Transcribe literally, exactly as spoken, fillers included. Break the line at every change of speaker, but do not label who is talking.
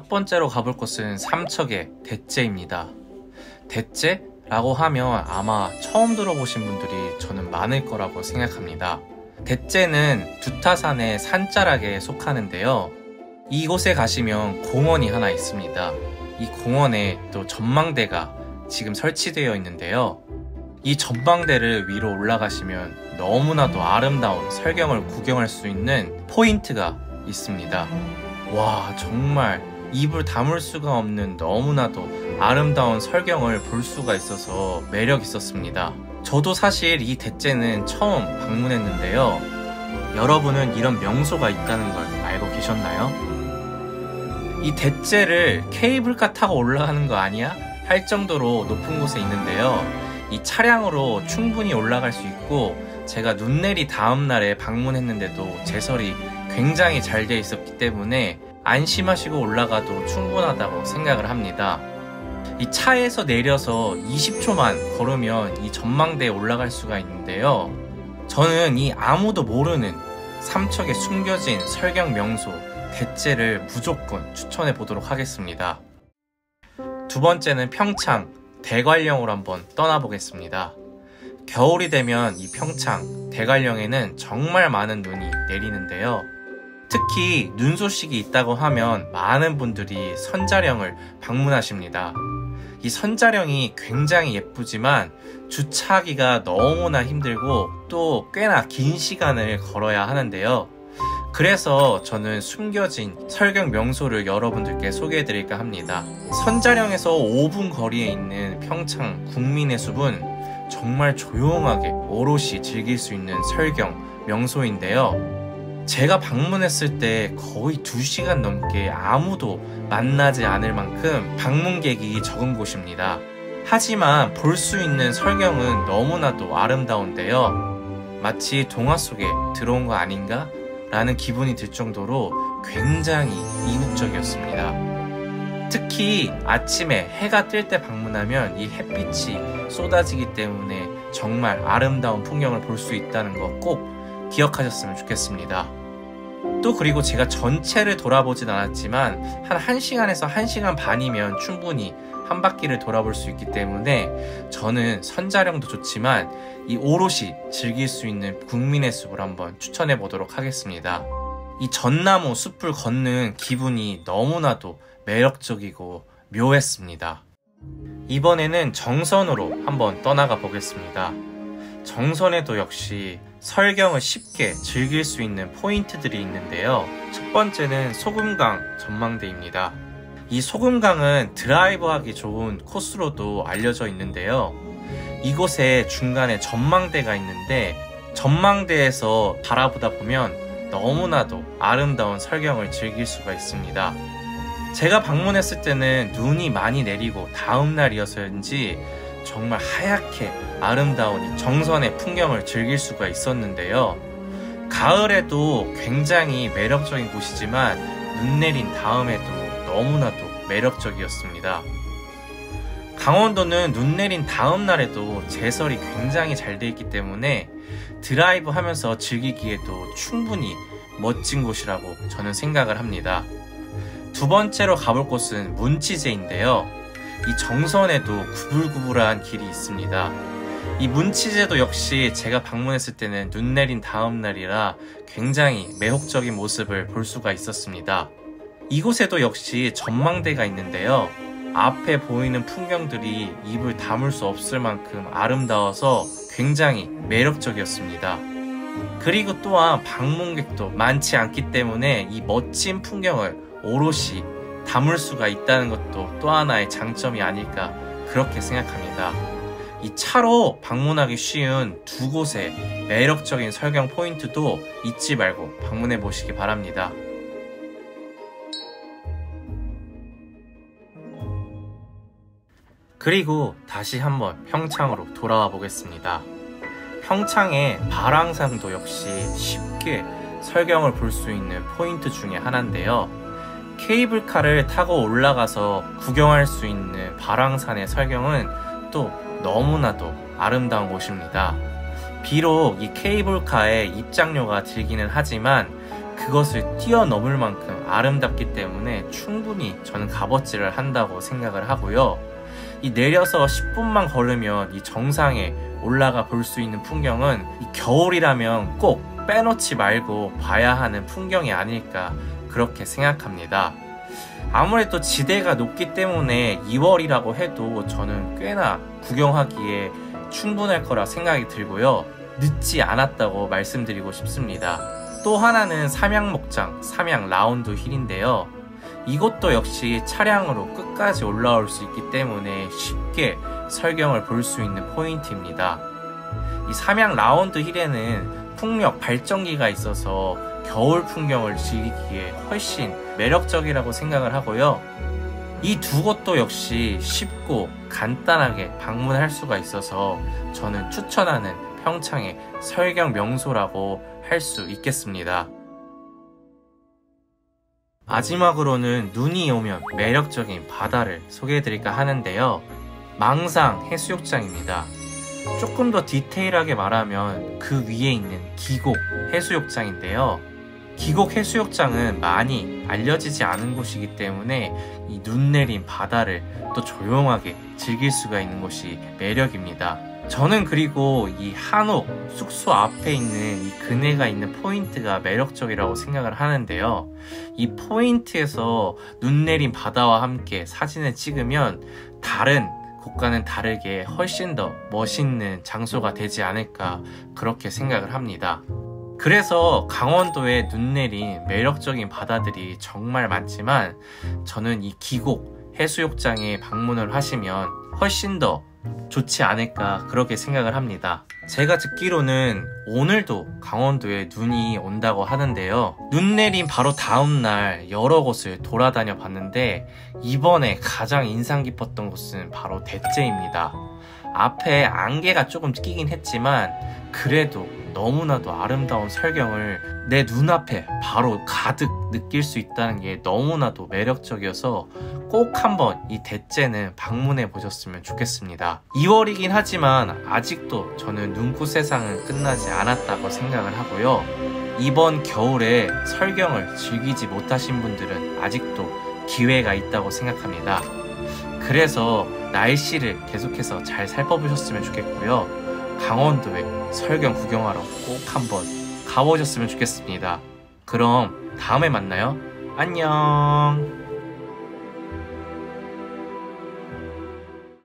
첫 번째로 가볼 곳은 삼척의 대째입니다. 대째라고 하면 아마 처음 들어보신 분들이 저는 많을 거라고 생각합니다. 대째는 두타산의 산자락에 속하는데요. 이곳에 가시면 공원이 하나 있습니다. 이 공원에 또 전망대가 지금 설치되어 있는데요. 이 전망대를 위로 올라가시면 너무나도 아름다운 설경을 구경할 수 있는 포인트가 있습니다. 와, 정말 입을 다물 수가 없는 너무나도 아름다운 설경을 볼 수가 있어서 매력 있었습니다. 저도 사실 이 대째는 처음 방문했는데요. 여러분은 이런 명소가 있다는 걸 알고 계셨나요? 이 대째를 케이블카 타고 올라가는 거 아니야? 할 정도로 높은 곳에 있는데요. 이 차량으로 충분히 올라갈 수 있고, 제가 눈내리 다음날에 방문했는데도 제설이 굉장히 잘 되어 있었기 때문에 안심하시고 올라가도 충분하다고 생각을 합니다. 이 차에서 내려서 이십 초만 걸으면 이 전망대에 올라갈 수가 있는데요. 저는 이 아무도 모르는 삼척에 숨겨진 설경 명소 대째를 무조건 추천해 보도록 하겠습니다. 두 번째는 평창 대관령으로 한번 떠나보겠습니다. 겨울이 되면 이 평창 대관령에는 정말 많은 눈이 내리는데요. 특히 눈 소식이 있다고 하면 많은 분들이 선자령을 방문하십니다. 이 선자령이 굉장히 예쁘지만 주차하기가 너무나 힘들고 또 꽤나 긴 시간을 걸어야 하는데요. 그래서 저는 숨겨진 설경 명소를 여러분들께 소개해 드릴까 합니다. 선자령에서 오 분 거리에 있는 평창 국민의 숲은 정말 조용하게 오롯이 즐길 수 있는 설경 명소인데요. 제가 방문했을 때 거의 두 시간 넘게 아무도 만나지 않을 만큼 방문객이 적은 곳입니다. 하지만 볼 수 있는 설경은 너무나도 아름다운데요. 마치 동화 속에 들어온 거 아닌가? 라는 기분이 들 정도로 굉장히 이국적이었습니다. 특히 아침에 해가 뜰 때 방문하면 이 햇빛이 쏟아지기 때문에 정말 아름다운 풍경을 볼 수 있다는 거 꼭 기억하셨으면 좋겠습니다. 또 그리고 제가 전체를 돌아보진 않았지만 한 1시간에서 한 시간 반이면 충분히 한 바퀴를 돌아볼 수 있기 때문에 저는 선자령도 좋지만 이 오롯이 즐길 수 있는 국민의 숲을 한번 추천해 보도록 하겠습니다. 이 전나무 숲을 걷는 기분이 너무나도 매력적이고 묘했습니다. 이번에는 정선으로 한번 떠나가 보겠습니다. 정선에도 역시 설경을 쉽게 즐길 수 있는 포인트들이 있는데요. 첫 번째는 소금강 전망대입니다. 이 소금강은 드라이브하기 좋은 코스로도 알려져 있는데요. 이곳에 중간에 전망대가 있는데 전망대에서 바라보다 보면 너무나도 아름다운 설경을 즐길 수가 있습니다. 제가 방문했을 때는 눈이 많이 내리고 다음 날이어서인지 정말 하얗게 아름다운 이 정선의 풍경을 즐길 수가 있었는데요. 가을에도 굉장히 매력적인 곳이지만 눈 내린 다음에도 너무나도 매력적이었습니다. 강원도는 눈 내린 다음 날에도 제설이 굉장히 잘 되어 있기 때문에 드라이브 하면서 즐기기에도 충분히 멋진 곳이라고 저는 생각을 합니다. 두 번째로 가볼 곳은 문치제인데요. 이 정선에도 구불구불한 길이 있습니다. 이 문치제도 역시 제가 방문했을 때는 눈 내린 다음 날이라 굉장히 매혹적인 모습을 볼 수가 있었습니다. 이곳에도 역시 전망대가 있는데요. 앞에 보이는 풍경들이 입을 다물 수 없을 만큼 아름다워서 굉장히 매력적이었습니다. 그리고 또한 방문객도 많지 않기 때문에 이 멋진 풍경을 오롯이 담을 수가 있다는 것도 또 하나의 장점이 아닐까 그렇게 생각합니다. 이 차로 방문하기 쉬운 두 곳의 매력적인 설경 포인트도 잊지 말고 방문해 보시기 바랍니다. 그리고 다시 한번 평창으로 돌아와 보겠습니다. 평창의 발왕산도 역시 쉽게 설경을 볼 수 있는 포인트 중에 하나인데요. 케이블카를 타고 올라가서 구경할 수 있는 발왕산의 설경은 또 너무나도 아름다운 곳입니다. 비록 이 케이블카의 입장료가 들기는 하지만 그것을 뛰어넘을 만큼 아름답기 때문에 충분히 저는 값어치를 한다고 생각을 하고요. 이 내려서 십 분만 걸으면 이 정상에 올라가 볼 수 있는 풍경은 이 겨울이라면 꼭 빼놓지 말고 봐야 하는 풍경이 아닐까 그렇게 생각합니다. 아무래도 지대가 높기 때문에 이월이라고 해도 저는 꽤나 구경하기에 충분할 거라 생각이 들고요. 늦지 않았다고 말씀드리고 싶습니다. 또 하나는 삼양목장, 삼양 라운드 힐인데요. 이곳도 역시 차량으로 끝까지 올라올 수 있기 때문에 쉽게 설경을 볼 수 있는 포인트입니다. 이 삼양 라운드 힐에는 풍력 발전기가 있어서 겨울 풍경을 즐기기에 훨씬 매력적이라고 생각을 하고요. 이 두 곳도 역시 쉽고 간단하게 방문할 수가 있어서 저는 추천하는 평창의 설경 명소라고 할 수 있겠습니다. 마지막으로는 눈이 오면 매력적인 바다를 소개해드릴까 하는데요. 망상 해수욕장입니다. 조금 더 디테일하게 말하면 그 위에 있는 기곡 해수욕장인데요. 기곡 해수욕장은 많이 알려지지 않은 곳이기 때문에 이 눈 내린 바다를 또 조용하게 즐길 수가 있는 곳이 매력입니다. 저는 그리고 이 한옥 숙소 앞에 있는 이 그네가 있는 포인트가 매력적이라고 생각을 하는데요. 이 포인트에서 눈 내린 바다와 함께 사진을 찍으면 다른 곳과는 다르게 훨씬 더 멋있는 장소가 되지 않을까 그렇게 생각을 합니다. 그래서 강원도에 눈 내린 매력적인 바다들이 정말 많지만 저는 이 기곡 해수욕장에 방문을 하시면 훨씬 더 좋지 않을까 그렇게 생각을 합니다. 제가 듣기로는 오늘도 강원도에 눈이 온다고 하는데요. 눈 내린 바로 다음날 여러 곳을 돌아다녀 봤는데 이번에 가장 인상 깊었던 곳은 바로 대째입니다. 앞에 안개가 조금 끼긴 했지만 그래도 너무나도 아름다운 설경을 내 눈앞에 바로 가득 느낄 수 있다는 게 너무나도 매력적이어서 꼭 한번 이 대째는 방문해 보셨으면 좋겠습니다. 이월이긴 하지만 아직도 저는 눈꽃 세상은 끝나지 않았다고 생각을 하고요. 이번 겨울에 설경을 즐기지 못하신 분들은 아직도 기회가 있다고 생각합니다. 그래서 날씨를 계속해서 잘 살펴보셨으면 좋겠고요. 강원도에 설경 구경하러 꼭 한번 가보셨으면 좋겠습니다. 그럼 다음에 만나요. 안녕.